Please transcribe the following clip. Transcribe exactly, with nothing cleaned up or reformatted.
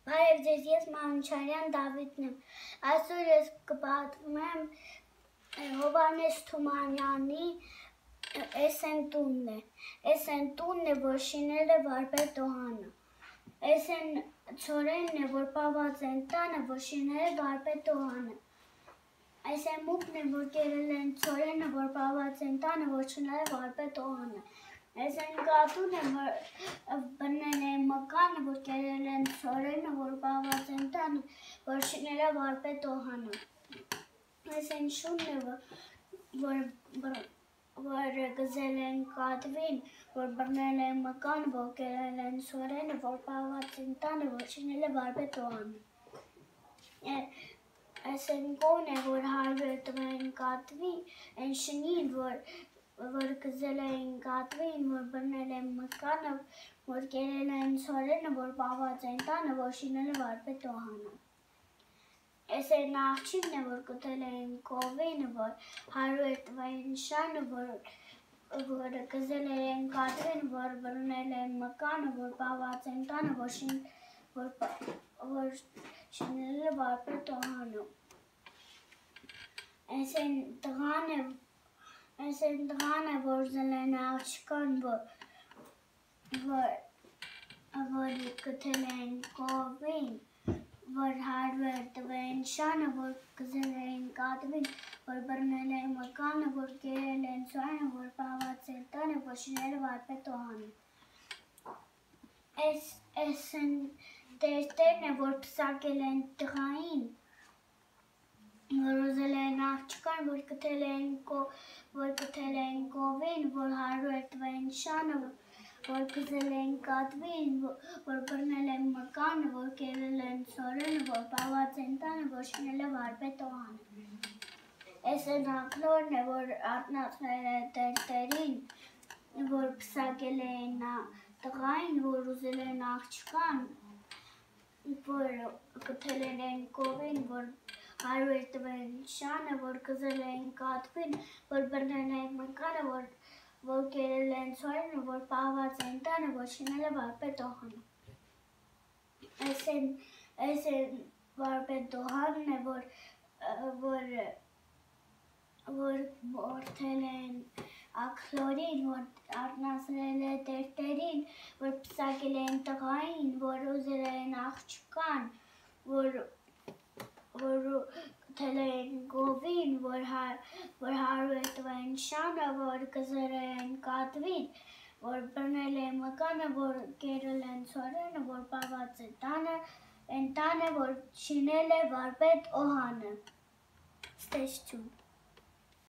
Բարև ձեզ, ես Մանուչարյան Դավիթն եմ, այսօր ես կպատմեմ եմ Հովհաննես Թումանյանի «Էս են տունն է», «Էս են տունն է, որ շինել է վարպետ Օհանը», «Էս են ցորենն է, որ պահված են տանը, որ շինել է վարպետ Օհանը», «Այս են մուկն է, որ կերել են ցորենը, որ պահված են տանը, որ շինել է վարպետ Օհանը», «Էս են կատուն է, որ բռնել են մկանը, որ կերել են ցորենը, որ պահված են տանը, որ շինել է վարպետ Օհանը», «Էս են շունն է, որ գզել են կատվին, որ բռնել են մկանը, որ կերել են ցորենը, որ պահված են տանը, որ շինել է վարպետ Օհանը», «Էս են կոն է, որ հարու է տվել կատվին, են շնին, որ գզել են կատվին, որ բռնել են մկանը, որ կերել են ցորենը, որ պահված են տանը, որ շինել է վարպետ Օհանը», «Էս են աղջիկն է, որ կտել են կովին, որ հարու է տվել շանը, որ գզել են կատվին, որ բռնել են մկանը, որ պահված են տանը, որ շինել է վարպետ Օհանը», «Էս են տղան է, որ զլել է աղջկան, որ կտել են կովին, որ հարու է տվել շանը, որ գզել են կատվին, որ բռնել են մկանը, որ կերել են ցորենը, որ պահված են տանը, որ շինել է վարպետ Օհանը», «Էս են տերտերն է, որ պսակել են տղային, որ ուզել են աղջկան, որ կտել են կովին, որ հարու է տվել շանը, որ գզել են կատվին, որ բռնել են մկանը, որ կերել են ցորենը, որ պահված են տանը, որ շինել է վարպետ Օհանը», «Էս են աքլորն է, որ արթնացրել է տերտերին, որ պսակել են տղային, որ ուզել են աղջկան, որ կտել են կովին, որ հարու է տվել շանը, որ գզել են կատվին, որ բռնել են մկանը, որ կերել են ցորենը, որ պահված են տանը, որ շինել է վարպետ Օհանը», «Էս են վարպետ Օհանն է, որ մորթել են աքլորին, որ արթնացրել է տերտերին, որ պսակել են տղային, որ ուզել են աղջկան, որ կտել են կովին, որ հարու է տվել շանը, որ գզել են կատվին, որ բռնել են մկանը, որ կերել են ցորենը, որ պահված են տանը, որ շինել է վարպետ Օհանը»։